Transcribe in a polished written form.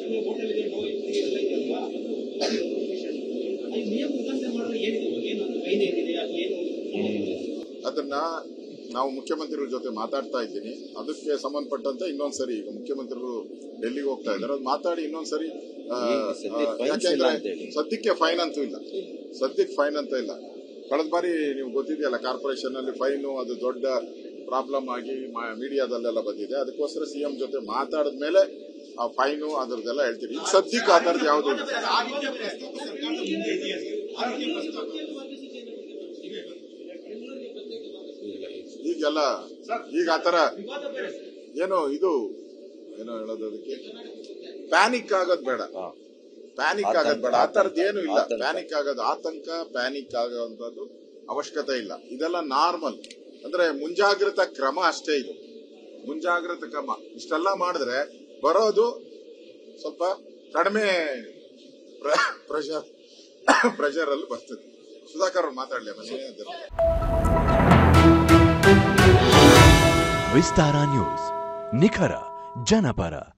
ಅದನ್ನ ನಾವು ಮುಖ್ಯಮಂತ್ರಿಗಳ ಜೊತೆ ಮಾತಾಡ್ತಾ ಇದ್ದೀನಿ. ಅದಕ್ಕೆ ಸಂಬಂಧಪಟ್ಟಂತೆ ಇನ್ನೊಂದ್ಸರಿ ಈಗ ಮುಖ್ಯಮಂತ್ರಿಗಳು ಡೆಲ್ಲಿಗೆ ಹೋಗ್ತಾ ಇದ್ದಾರೆ, ಅದು ಮಾತಾಡಿ ಇನ್ನೊಂದ್ಸರಿ. ಯಾಕೆಂದ್ರೆ ಸದ್ಯಕ್ಕೆ ಫೈನ್ ಅಂತೂ ಇಲ್ಲ, ಸದ್ಯಕ್ಕೆ ಫೈನ್ ಅಂತ ಇಲ್ಲ. ಕಳೆದ ಬಾರಿ ನೀವು ಗೊತ್ತಿದೆಯಲ್ಲ, ಕಾರ್ಪೊರೇಷನ್ ಅಲ್ಲಿ ಫೈನು ಅದು ದೊಡ್ಡ ಪ್ರಾಬ್ಲಮ್ ಆಗಿ ಮೀಡಿಯಾದಲ್ಲೆಲ್ಲ ಬಂದಿದೆ. ಅದಕ್ಕೋಸ್ಕರ ಸಿಎಂ ಜೊತೆ ಮಾತಾಡಿದ್ಮೇಲೆ ಆ ಫೈನು ಅದರದೆಲ್ಲ ಹೇಳ್ತೀರಿ. ಈಗ ಸದ್ಯಕ್ಕೆ ಆ ಥರದ್ದು ಯಾವುದೂ ಇಲ್ಲ. ಈಗೆಲ್ಲ ಈಗ ಆತರ ಏನೋ ಇದು ಏನೋ ಹೇಳೋದು, ಅದಕ್ಕೆ ಪ್ಯಾನಿಕ್ ಆಗೋದು ಬೇಡ, ಪ್ಯಾನಿಕ್ ಆಗೋದು ಬೇಡ. ಆ ತರದ್ದು ಏನು ಇಲ್ಲ. ಪ್ಯಾನಿಕ್ ಆಗೋದು, ಆತಂಕ ಪ್ಯಾನಿಕ್ ಆಗೋಂಥದ್ದು ಅವಶ್ಯಕತೆ ಇಲ್ಲ. ಇದೆಲ್ಲ ನಾರ್ಮಲ್, ಅಂದ್ರೆ ಮುಂಜಾಗ್ರತಾ ಕ್ರಮ ಅಷ್ಟೇ. ಇದು ಮುಂಜಾಗ್ರತಾ ಕ್ರಮ. ಇಷ್ಟೆಲ್ಲ ಮಾಡಿದ್ರೆ ಬರೋದು ಸ್ವಲ್ಪ ಕಡಿಮೆ ಪ್ರೆಷರ್ ಅಲ್ಲಿ ಬರ್ತದೆ. ಸುಧಾಕರ್ ಅವ್ರು ಮಾತಾಡ್ಲಿ. ವಿಸ್ತಾರ ನ್ಯೂಸ್, ನಿಖರ ಜನಪರ.